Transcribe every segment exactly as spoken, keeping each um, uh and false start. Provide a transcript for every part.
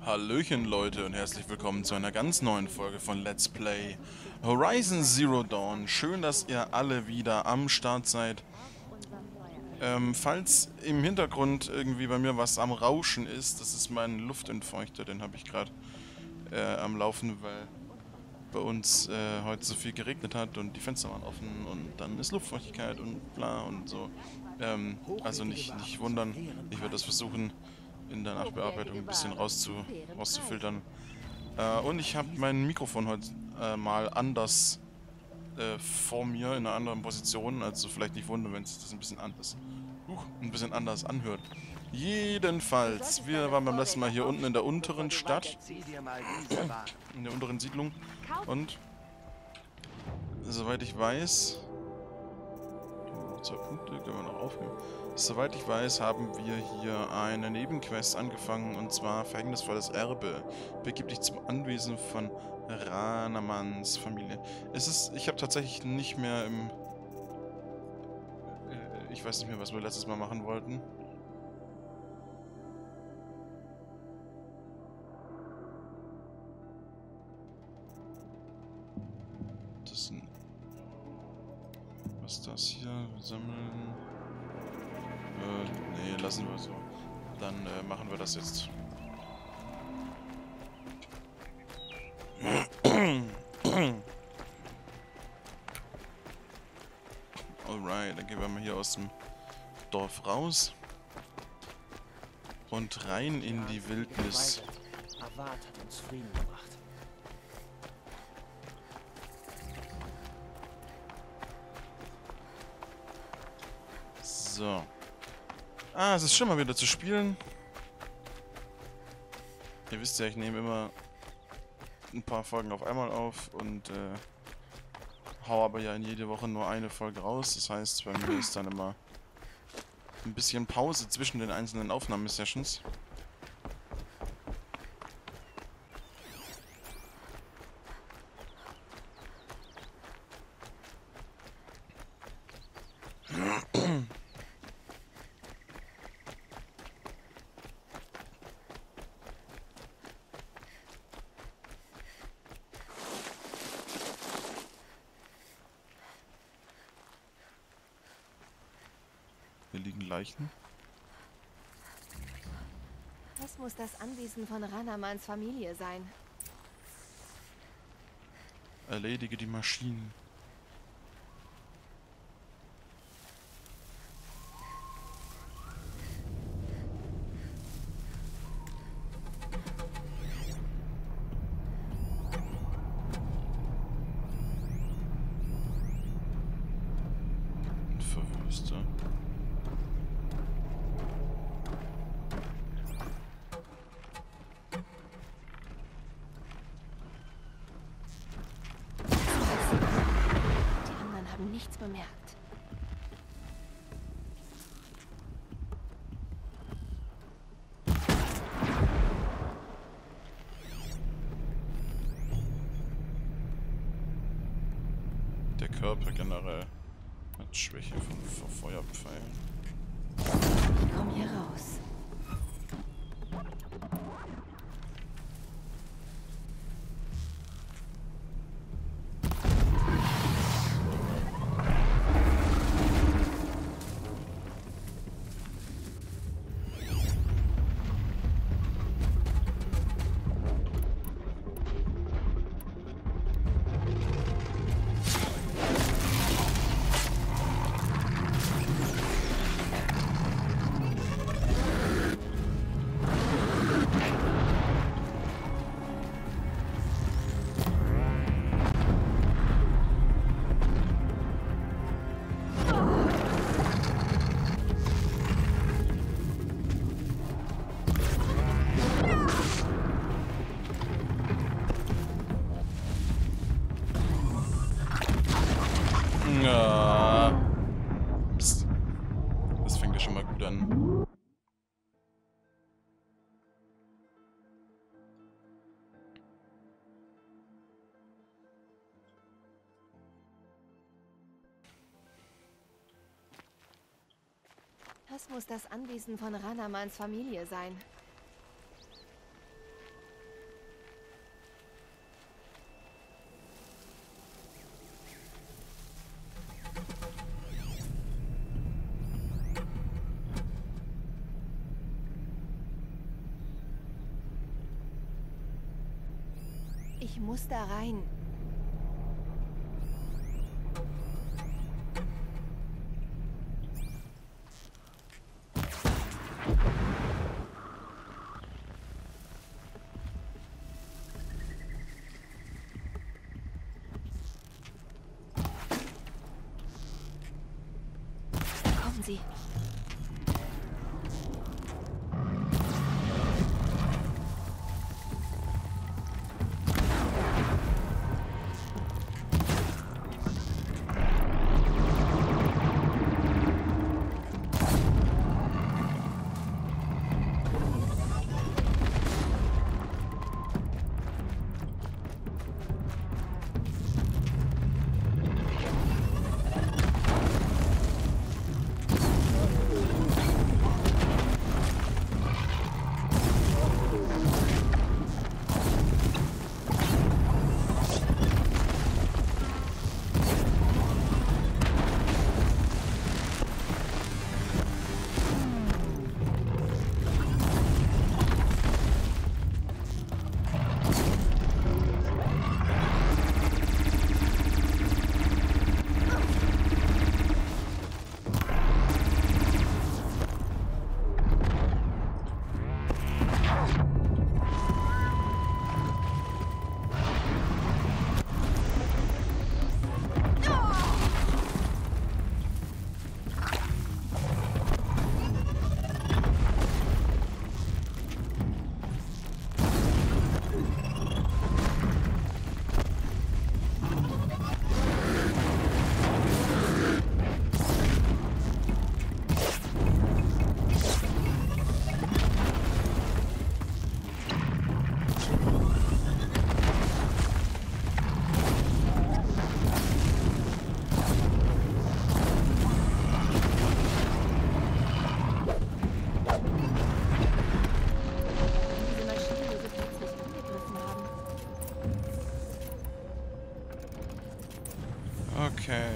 Hallöchen Leute und herzlich willkommen zu einer ganz neuen Folge von Let's Play Horizon Zero Dawn. Schön, dass ihr alle wieder am Start seid. Ähm, falls im Hintergrund irgendwie bei mir was am Rauschen ist, das ist mein Luftentfeuchter, den habe ich gerade äh, am Laufen, weil bei uns äh, heute so viel geregnet hat und die Fenster waren offen und dann ist Luftfeuchtigkeit und bla und so. Ähm, also nicht, nicht wundern, ich werde das versuchen in der Nachbearbeitung ein bisschen rauszu, rauszufiltern. Äh, und ich habe mein Mikrofon heute äh, mal anders äh, vor mir, in einer anderen Position. Also vielleicht nicht wundern, wenn sich das ein bisschen anders, uh, ein bisschen anders anhört. Jedenfalls, wir waren beim letzten Mal hier unten in der unteren Stadt, in der unteren Siedlung. Und soweit ich weiß, noch zwei Punkte, können wir noch aufnehmen. Soweit ich weiß, haben wir hier eine Nebenquest angefangen, und zwar Verhängnisvolles Erbe. Begib dich zum Anwesen von Ranamans Familie. Es ist, ich habe tatsächlich nicht mehr im, äh, ich weiß nicht mehr, was wir letztes Mal machen wollten. Das sind, was ist das hier? Sammeln. Äh, nee, lassen wir so. Dann äh, machen wir das jetzt. Alright, dann gehen wir mal hier aus dem Dorf raus und rein in die Wildnis. Avad hat uns Frieden gebracht. So. Ah, es ist schon mal wieder zu spielen. Ihr wisst ja, ich nehme immer ein paar Folgen auf einmal auf und äh, hau aber ja in jede Woche nur eine Folge raus. Das heißt, bei mir ist dann immer ein bisschen Pause zwischen den einzelnen Aufnahmesessions. Hier liegen Leichen. Das muss das Anwesen von Ranamans Familie sein. Erledige die Maschinen. Und verwüste. Die anderen haben nichts bemerkt. Der Körper generell hat Schwäche von, von Feuerpfeilen. Ich komm hier raus. Ja. Psst. Das fängt ja schon mal gut an. Das muss das Anwesen von Ranamans Familie sein. Ich muss da rein. Kommen Sie. Okay.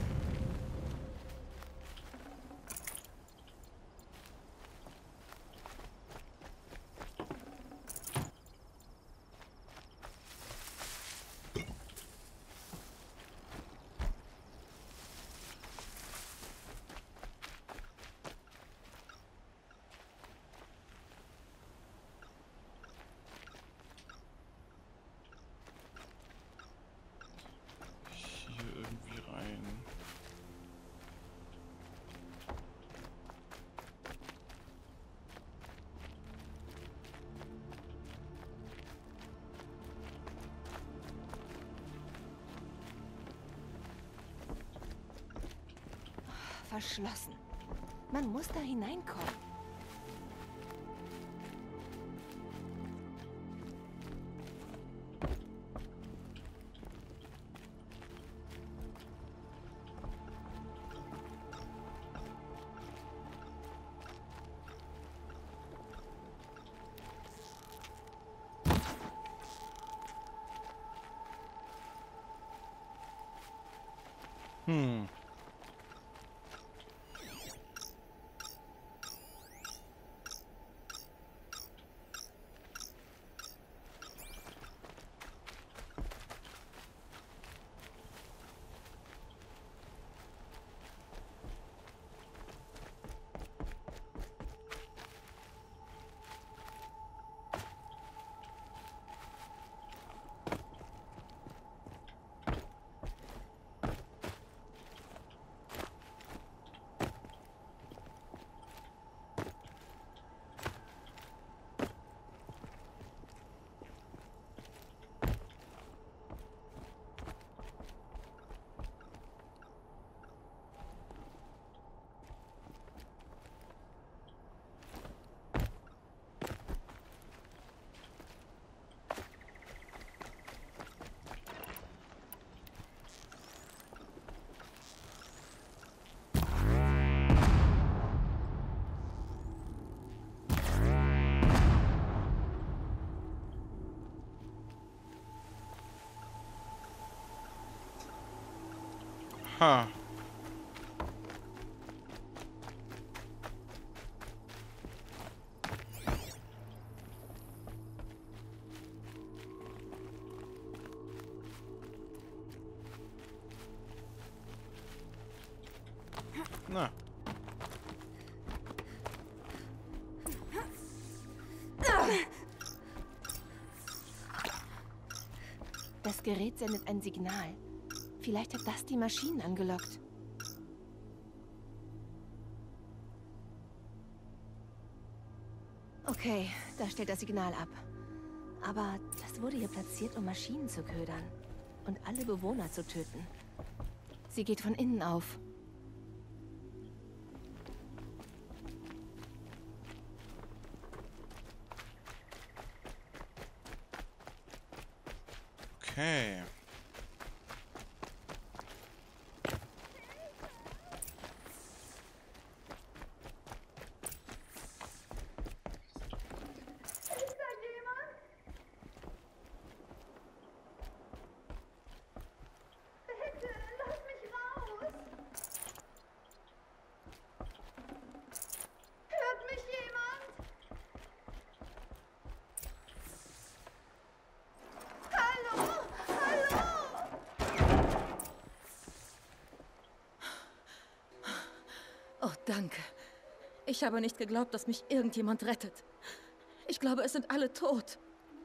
Hier irgendwie rein. Verschlossen. Man muss da hineinkommen. Hm. Ha. Na. Das Gerät sendet ein Signal. Vielleicht hat das die Maschinen angelockt. Okay, da stellt das Signal ab. Aber das wurde hier platziert, um Maschinen zu ködern und alle Bewohner zu töten. Sie geht von innen auf. Okay. Oh, danke. Ich habe nicht geglaubt, dass mich irgendjemand rettet. Ich glaube, es sind alle tot.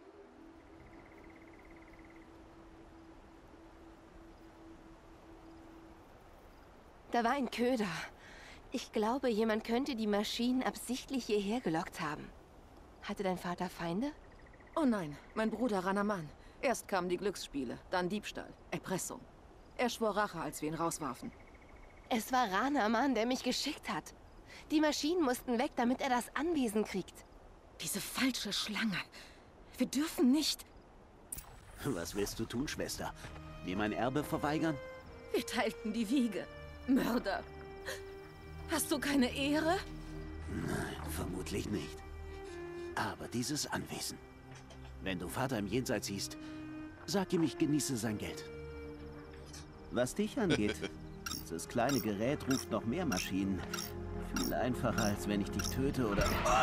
Da war ein Köder. Ich glaube, jemand könnte die Maschinen absichtlich hierher gelockt haben. Hatte dein Vater Feinde? Oh nein, mein Bruder Ranaman. Erst kamen die Glücksspiele, dann Diebstahl, Erpressung. Er schwor Rache, als wir ihn rauswarfen. Es war Ranaman, der mich geschickt hat. Die Maschinen mussten weg, damit er das Anwesen kriegt. Diese falsche Schlange. Wir dürfen nicht... Was willst du tun, Schwester? Mir mein Erbe verweigern? Wir teilten die Wiege. Mörder. Hast du keine Ehre? Nein, vermutlich nicht. Aber dieses Anwesen. Wenn du Vater im Jenseits siehst, sag ihm, ich genieße sein Geld. Was dich angeht, dieses kleine Gerät ruft noch mehr Maschinen. Viel einfacher, als wenn ich dich töte oder...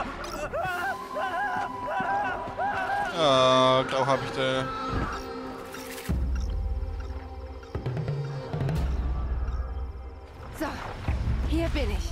Ah, grau hab ich da. So, hier bin ich.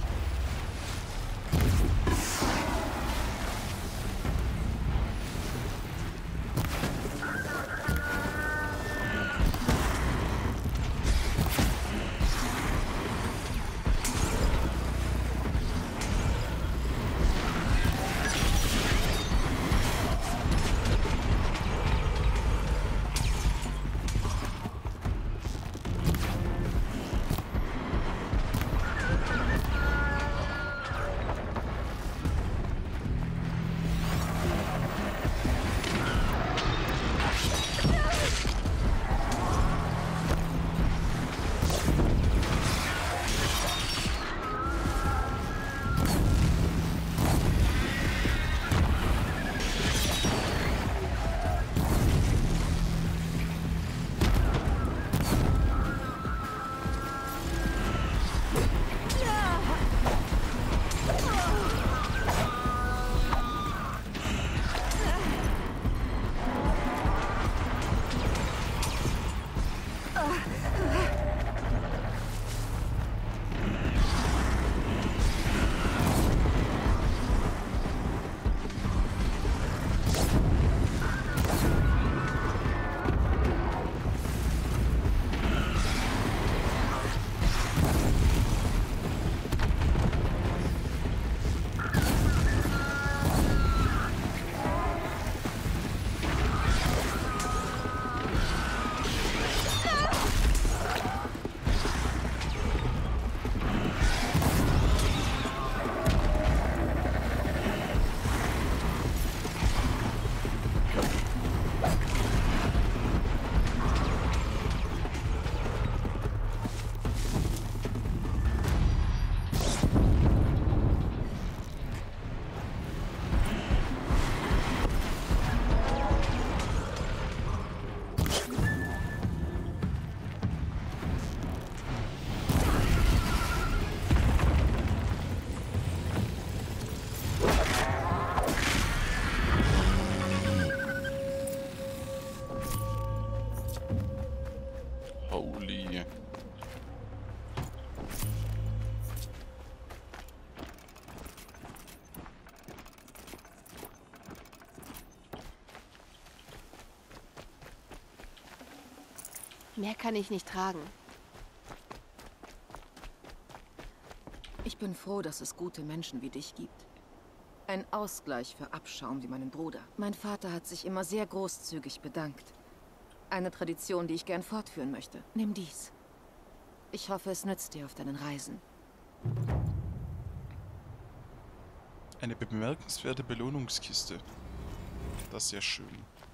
Mehr kann ich nicht tragen. Ich bin froh, dass es gute Menschen wie dich gibt. Ein Ausgleich für Abschaum wie meinen Bruder. Mein Vater hat sich immer sehr großzügig bedankt. Eine Tradition, die ich gern fortführen möchte. Nimm dies. Ich hoffe, es nützt dir auf deinen Reisen. Eine bemerkenswerte Belohnungskiste. Das ist sehr schön.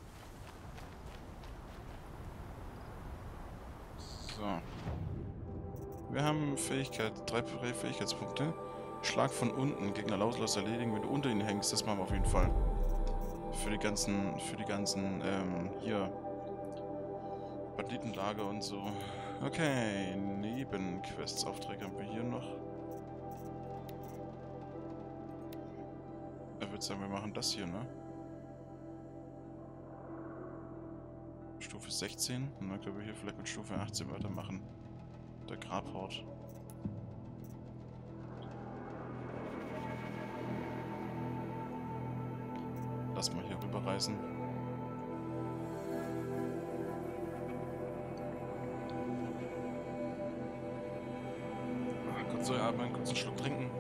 So. Wir haben Fähigkeit, drei Fähigkeitspunkte. Schlag von unten, Gegner lautlos erledigen, wenn du unter ihnen hängst, das machen wir auf jeden Fall. Für die ganzen, für die ganzen, ähm, hier, Banditenlager und so. Okay, Nebenquests, Aufträge haben wir hier noch. Ich würde sagen, wir machen das hier, ne? Stufe sechzehn. Und dann können wir hier vielleicht mit Stufe achtzehn weitermachen. Der Grabhort. Lass mal hier rüberreisen. Ah, kurz durchatmen, kurz einen Schluck trinken.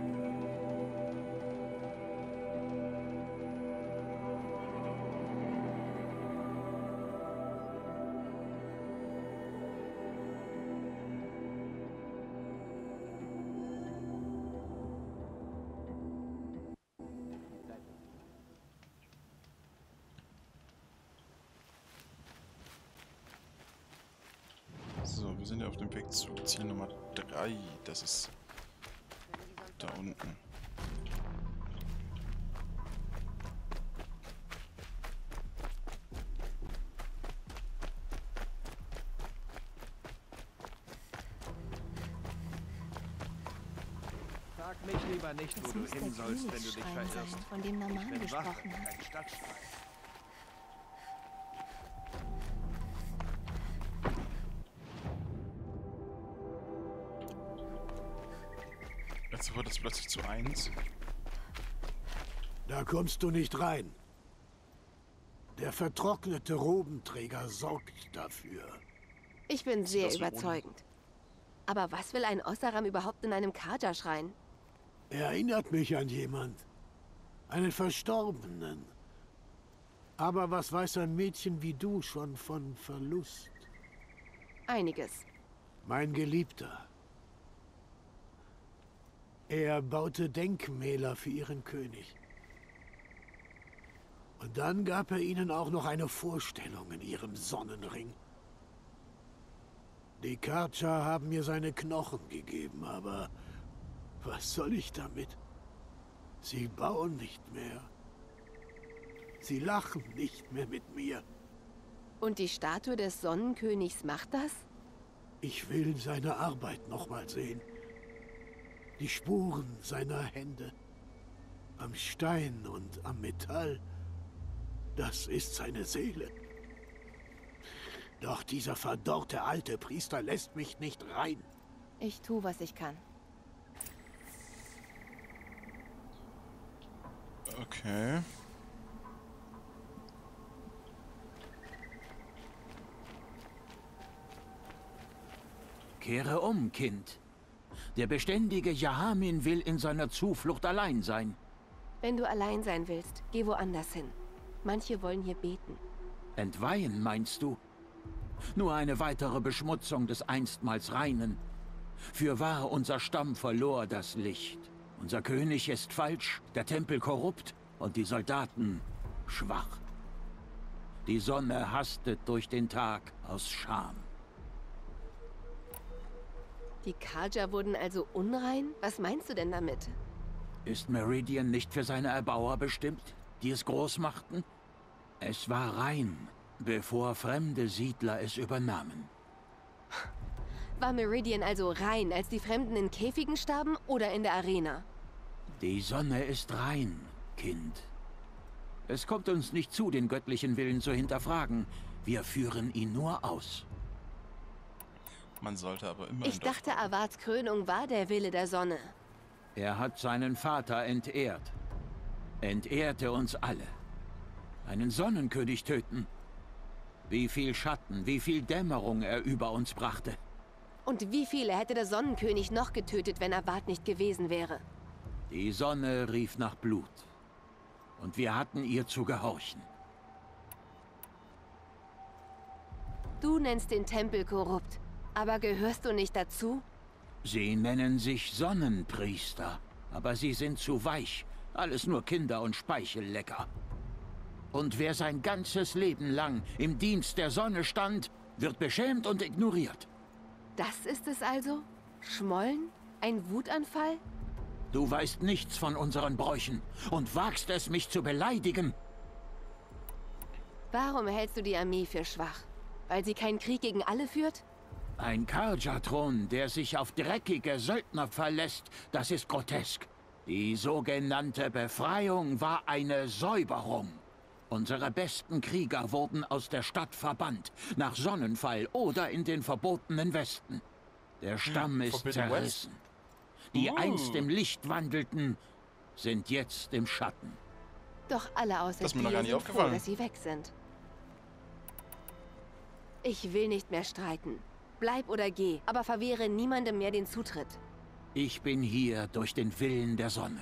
So, wir sind ja auf dem Weg zu Ziel Nummer drei. Das ist da unten. Frag mich lieber nicht, Das wo muss du der hin sollst, wenn du dich Königsschrein verirrst. sein, von dem Ich Norman bin Wache, gesprochen hat. kein Stadtschrein. Jetzt wird es plötzlich zu eins. Da kommst du nicht rein. Der vertrocknete Robenträger sorgt dafür. Ich bin sehr das wie ohne? überzeugend. Aber was will ein Ossaram überhaupt in einem Kaja-Schrein? Erinnert mich an jemand. Einen Verstorbenen. Aber was weiß ein Mädchen wie du schon von Verlust? Einiges. Mein Geliebter. Er baute Denkmäler für ihren König. Und dann gab er ihnen auch noch eine Vorstellung in ihrem Sonnenring. Die Karcher haben mir seine Knochen gegeben, aber was soll ich damit? Sie bauen nicht mehr. Sie lachen nicht mehr mit mir. Und die Statue des Sonnenkönigs macht das? Ich will seine Arbeit noch mal sehen. Die Spuren seiner Hände. Am Stein und am Metall. Das ist seine Seele. Doch dieser verdorrte alte Priester lässt mich nicht rein. Ich tue, was ich kann. Okay. Kehre um, Kind. Der beständige Jahamin will in seiner Zuflucht allein sein. Wenn du allein sein willst, geh woanders hin. Manche wollen hier beten. Entweihen, meinst du? Nur eine weitere Beschmutzung des einstmals Reinen. Fürwahr, unser Stamm verlor das Licht. Unser König ist falsch, der Tempel korrupt und die Soldaten schwach. Die Sonne hastet durch den Tag aus Scham. Die Kaja wurden also unrein? Was meinst du denn damit? Ist Meridian nicht für seine Erbauer bestimmt, die es groß machten? Es war rein, bevor fremde Siedler es übernahmen. War Meridian also rein, als die Fremden in Käfigen starben oder in der Arena? Die Sonne ist rein, Kind. Es kommt uns nicht zu, den göttlichen Willen zu hinterfragen. Wir führen ihn nur aus. Man sollte aber immer... Ich dachte, Avats Krönung war der Wille der Sonne. Er hat seinen Vater entehrt. Entehrte uns alle. Einen Sonnenkönig töten. Wie viel Schatten, wie viel Dämmerung er über uns brachte. Und wie viele hätte der Sonnenkönig noch getötet, wenn Avad nicht gewesen wäre? Die Sonne rief nach Blut. Und wir hatten ihr zu gehorchen. Du nennst den Tempel korrupt, aber gehörst du nicht dazu? Sie nennen sich Sonnenpriester, aber sie sind zu weich. Alles nur Kinder und Speichellecker. Und wer sein ganzes Leben lang im Dienst der Sonne stand, wird beschämt und ignoriert. Das ist es also? Schmollen? Ein Wutanfall? Du weißt nichts von unseren Bräuchen und wagst es, mich zu beleidigen. Warum hältst du die Armee für schwach? Weil sie keinen Krieg gegen alle führt? Ein Carja-Thron, der sich auf dreckige Söldner verlässt, das ist grotesk. Die sogenannte Befreiung war eine Säuberung. Unsere besten Krieger wurden aus der Stadt verbannt, nach Sonnenfall oder in den verbotenen Westen. Der Stamm ist Forbidden zerrissen. Die Uh. einst im Licht wandelten, sind jetzt im Schatten. Doch alle außer Das ist mir noch dir gar nicht sind froh, aufgefallen. dass sie weg sind. Ich will nicht mehr streiten. Bleib oder geh, aber verwehre niemandem mehr den Zutritt. Ich bin hier durch den Willen der Sonne.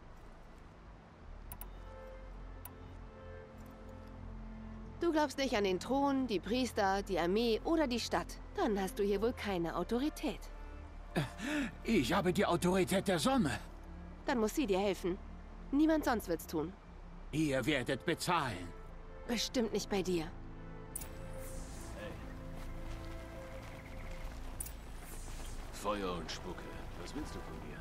Du glaubst nicht an den Thron, die Priester, die Armee oder die Stadt. Dann hast du hier wohl keine Autorität. Ich habe die Autorität der Sonne. Dann muss sie dir helfen. Niemand sonst wird's tun. Ihr werdet bezahlen. Bestimmt nicht bei dir. Feuer und Spucke. Was willst du von mir?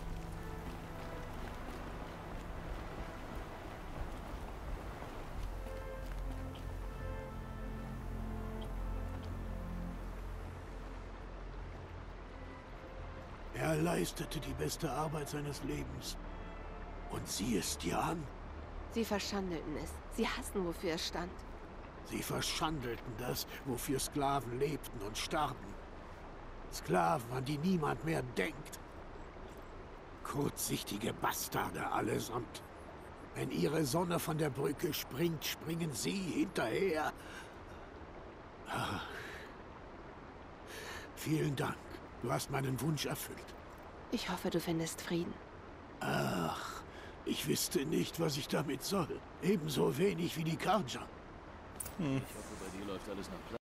Er leistete die beste Arbeit seines Lebens. Und sieh es dir an. Sie verschandelten es. Sie hassen, wofür es stand. Sie verschandelten das, wofür Sklaven lebten und starben. Sklaven, an die niemand mehr denkt. Kurzsichtige Bastarde allesamt. Wenn ihre Sonne von der Brücke springt, springen sie hinterher. Ach. Vielen Dank. Du hast meinen Wunsch erfüllt. Ich hoffe, du findest Frieden. Ach, ich wüsste nicht, was ich damit soll. Ebenso wenig wie die Carja. Ich hoffe, bei dir läuft alles nach Plan.